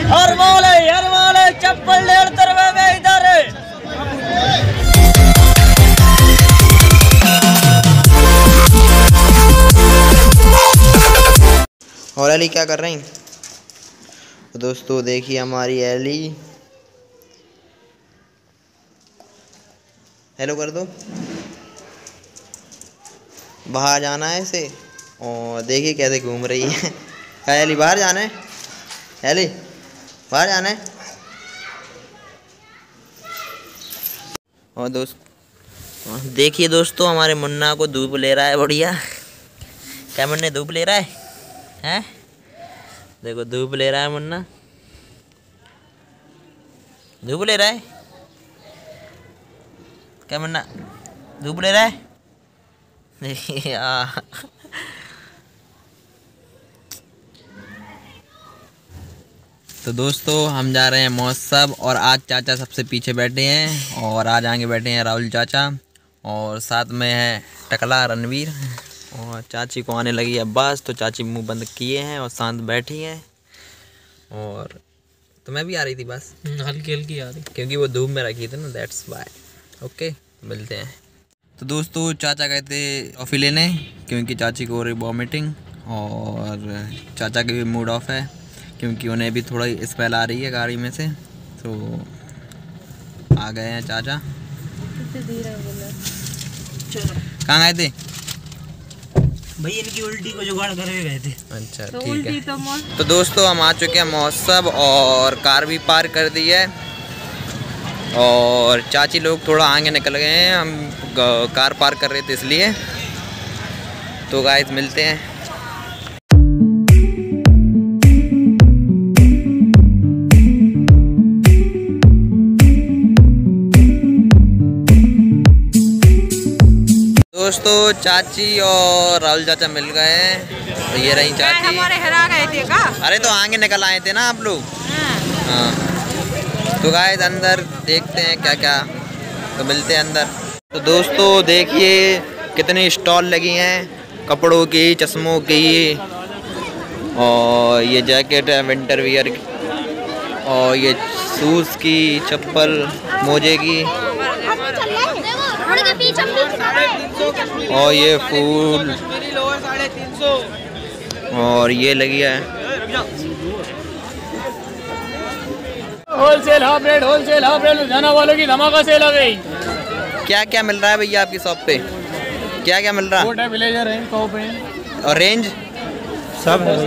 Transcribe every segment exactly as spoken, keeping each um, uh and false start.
हर माले हर माले चप्पल डेढ़ तरवे में इधर और एली क्या कर रही? तो दोस्तों देखिए हमारी एली, हेलो कर दो। बाहर जाना है इसे और देखिए कैसे घूम रही है। क्या एली बाहर जाना है? एली बाहर जाना है। और दोस्त देखिए दोस्तों हमारे मुन्ना को धूप ले रहा है बढ़िया। क्या मुन्ने धूप ले रहा है? हैं? देखो धूप ले रहा है मुन्ना, धूप ले रहा है। क्या मुन्ना धूप ले रहा है? तो दोस्तों हम जा रहे हैं महोत्सव और आज चाचा सबसे पीछे बैठे हैं और आज आगे बैठे हैं राहुल चाचा और साथ में है टकला रणवीर और चाची को आने लगी है बस। तो चाची मुंह बंद किए हैं और शांत बैठी हैं और तो मैं भी आ रही थी बस हल्की हल्की आ रही क्योंकि वो धूप में रखी थी ना, दैट्स वाई। ओके मिलते हैं। तो दोस्तों चाचा गए थे टॉफ़ी लेने क्योंकि चाची को हो रही वॉमिटिंग और चाचा के भी मूड ऑफ है क्योंकि उन्हें भी थोड़ा स्मेल आ रही है गाड़ी में से। तो आ गए हैं चाचा। कहाँ गए थे भाई? इनकी उल्टी को जुगाड़ करे गए थे। अच्छा तो ठीक है। तो, तो दोस्तों हम आ चुके हैं महोत्सव और कार भी पार्क कर दी है और चाची लोग थोड़ा आगे निकल गए हैं, हम कार पार्क कर रहे थे इसलिए। तो गाइस मिलते हैं। दोस्तों चाची और राहुल चाचा मिल गए हैं। तो ये रही चाची। हमारे हरा गए थे का? अरे तो आगे निकल आए थे ना आप लोग। हाँ तो गाइस अंदर देखते हैं क्या क्या, तो मिलते हैं अंदर। तो दोस्तों देखिए कितनी स्टॉल लगी हैं कपड़ों की, चश्मों की और ये जैकेट है विंटर वियर और ये शूज़ की, चप्पल, मोजे की और ये फूल और ये लगी है wholesale half rate, wholesale half rate Ludhiana वालों की धमाका सेल आ गई। क्या क्या मिल रहा है भैया आपकी शॉप पे? क्या क्या मिल रहा है? कोट है, ब्लेजर है, टॉप है और रेंज सब है।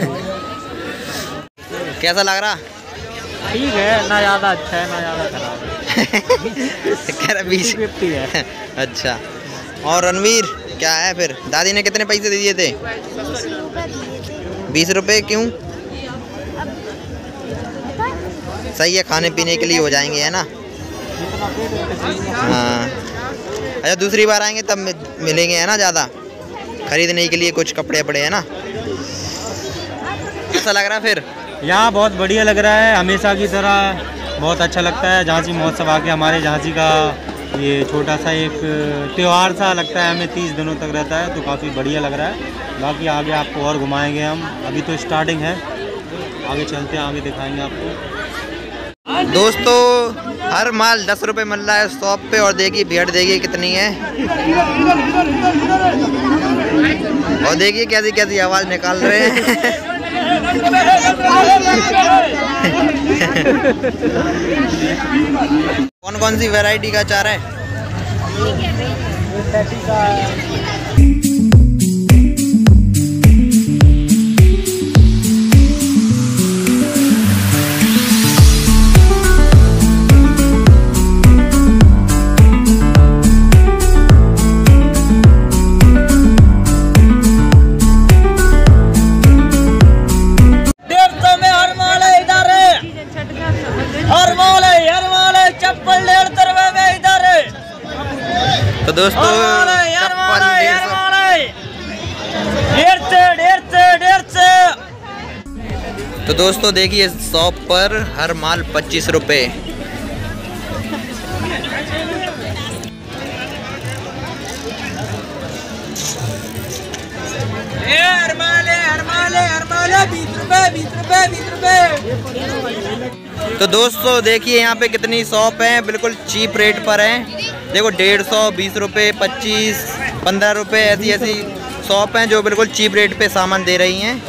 कैसा लग रहा? ठीक है, ना ज़्यादा अच्छा है ना ज़्यादा खराब है। बीस फिफ्टी है। अच्छा और रणवीर क्या है फिर? दादी ने कितने पैसे दे दिए थे? बीस रुपए। क्यों? सही है, खाने पीने के लिए हो जाएंगे है ना। हाँ अच्छा दूसरी बार आएंगे तब मिलेंगे है ना, ज़्यादा खरीदने के लिए कुछ कपड़े वपड़े है ना। कैसा लग रहा फिर? यहाँ बहुत बढ़िया लग रहा है, हमेशा की तरह बहुत अच्छा लगता है। झांसी महोत्सव आके हमारे झांसी का ये छोटा सा एक त्यौहार सा लगता है हमें, तीस दिनों तक रहता है तो काफ़ी बढ़िया लग रहा है। बाकी आगे आपको और घुमाएंगे हम, अभी तो स्टार्टिंग है, आगे चलते हैं आगे दिखाएंगे आपको। दोस्तों हर माल दस रुपए मिल रहा है शॉप पे और देखिए भीड़ देखिए कितनी है और देखिए कैसी कैसी आवाज़ निकाल रहे हैं। कौन कौन सी वैरायटी का अचार है? तो दोस्तों चप्पल डेढ़ सौ डेढ़ सौ डेढ़ सौ। तो दोस्तों देखिए शॉप पर हर माल पच्चीस रुपए। हर माले हर माले हर माले बीस रुपए बीस रुपए बीस रुपए। तो दोस्तों देखिए यहाँ पे कितनी शॉप है, बिल्कुल चीप रेट पर है। देखो डेढ़ सौ, बीस रुपये, पच्चीस, पंद्रह रुपये, ऐसी ऐसी शॉप हैं जो बिल्कुल चीप रेट पे सामान दे रही हैं।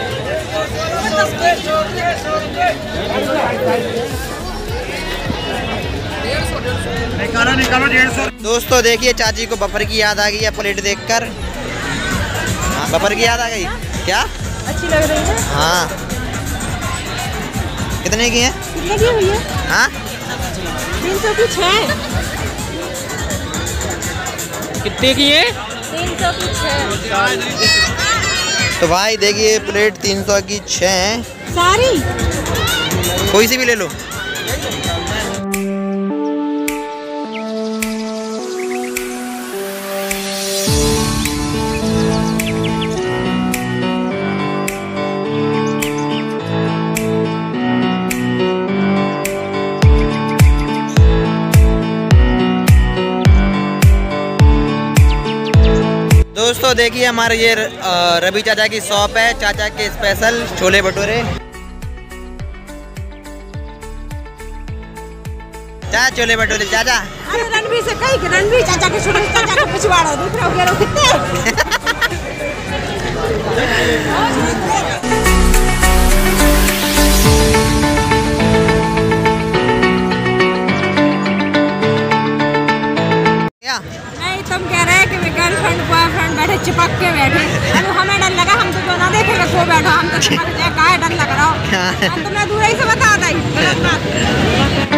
निकालो निकालो डेढ़ सौ। दोस्तों देखिए चाची को बफर की याद आ गई है प्लेट देखकर। हाँ बफर की याद आ गई क्या? अच्छी लग रही है। हाँ कितने की है? कितने की हुई है? हाँ तीन सौ की छः। कितने की है? तीन सौ की छः। तो भाई देखिए प्लेट तीन सौ की छः है। सारी कोई सी भी ले लो। दोस्तों देखिए हमारे ये रवि चाचा की शॉप है, चाचा के स्पेशल छोले भटूरे। चाचा छोले भटूरे चाचा। अरे रणवीर से कहीं रणवीर चाचा के छोटे चाचा को पिछवाड़ो दूसरा गेरो कितने। नहीं तुम कह रहे हैं कि मैं गर्लफ्रेंड बॉयफ्रेंड बैठे चिपक के बैठे। अरे हमें डर लगा, हम तो जो ना देखेंगे सो बैठो, हम तो चिपक जाए का डर लग रहा हो। हम तो मैं दूर ही से बता दी।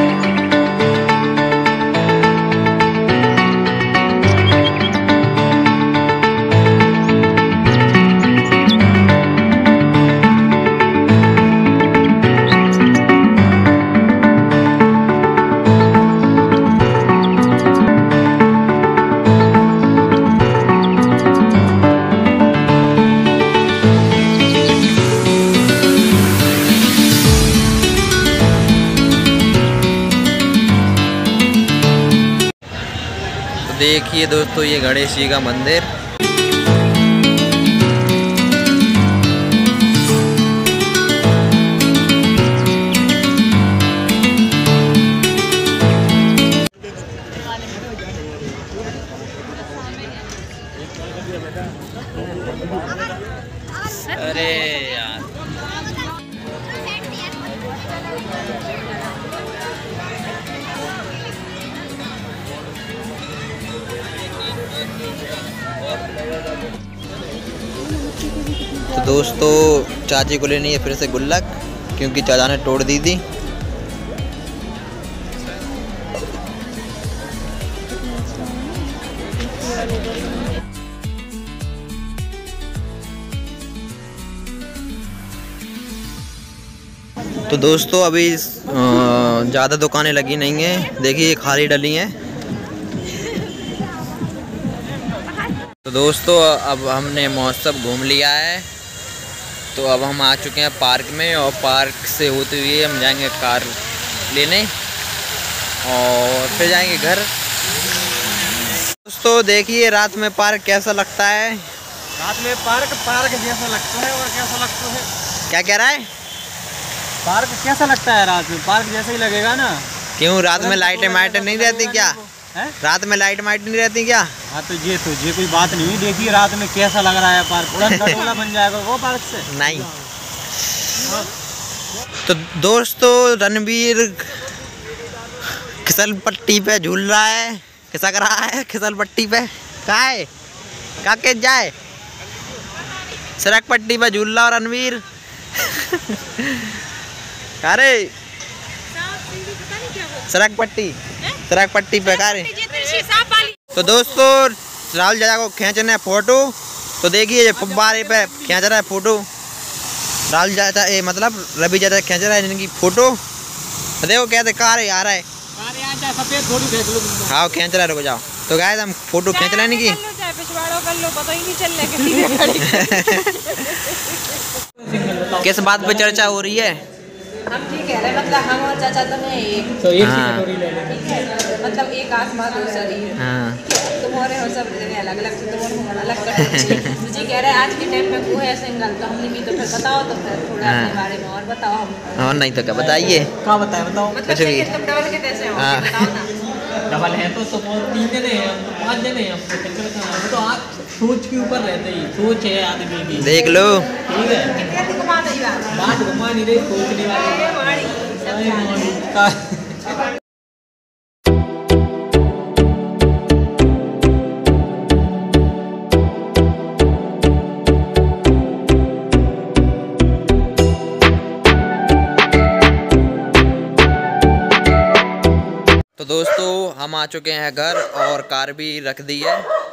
देखिए दोस्तों ये गणेश जी का मंदिर। अरे यार तो दोस्तों चाची को लेनी है फिर से गुल्लक, क्योंकि चाचा ने तोड़ दी थी। तो दोस्तों अभी ज़्यादा दुकानें लगी नहीं हैं, देखिए खाली डली हैं। तो दोस्तों अब हमने महोत्सव घूम लिया है, तो अब हम आ चुके हैं पार्क में, और पार्क से होते हुए हम जाएंगे कार लेने और फिर जाएंगे घर। दोस्तों देखिए रात में पार्क कैसा लगता है। रात में पार्क पार्क जैसा लगता है। और कैसा लगता है? क्या कह रहा है? पार्क कैसा लगता है रात में? पार्क जैसा ही लगेगा ना। क्यों रात में लाइटें माइटें नहीं रहती क्या? है? रात में लाइट माइट नहीं रहती क्या? हाँ तो ये तो ये कोई बात नहीं। देखिए रात में कैसा लग रहा है पार्क। गटोला बन जाएगा वो पार्क से। नहीं। तो दोस्तों रणवीर फिसल पट्टी पे झूल रहा है, खिसक रहा है फिसल पट्टी पे। कहाँ है? कहाँ के जाए? सड़क पट्टी पे झूल रहा है रणवीर। अरे सड़क पट्टी सड़क पट्टी पे कारे। तो दोस्तों राहुल चाचा को खींचना है फोटो, तो देखिए ये फुब्बारे पे खींच रहा है फोटो। राहुल चाचा ए मतलब रवि चाचा खींच रहा है इनकी फोटो। तो देखो कैसे कार आ रहा है। हाँ खींच रहा है, रुक जाओ। तो गाइस हम फोटो खींच रहे हैं इनकी। किस बात पे चर्चा हो रही है? हम ठीक कह रहे हैं, मतलब हम और चाचा तो हैं एक, तो एक हाँ। ही कटोरी ले लेंगे। ठीक है, मतलब एक आसमां दो शरीर, हाँ ठीक है, तुम्हारे हो सब जगह अलग अलग, तो तुम्हारे हो अलग कटोरी। तो जी कह रहे हैं आज के टाइम में वो है सिंगल, तो हमने भी तो फिर बताओ तो फिर थोड़ा हाँ। अपने बारे में और बताओ हम। और नहीं तो क्या बताइए। क्या बताए बताओ। मतलब कुछ भी। चाहिए तुम डबल के कैसे हो हाँ। बताओ ना। डबल है तो सब तीन जने हैं, हम तो पाँच जने हैं, हम तो चक्कर का हम तो आज सोच के ऊपर रहते ही, सोच है आदमी की। देख लो। ठीक है, कितने दिन घुमा दई बात बात घुमा नहीं रही, सोचने वाली ए माड़ी सब अरे जाने। मौली का। तो दोस्तों हम आ चुके हैं घर और कार भी रख दी है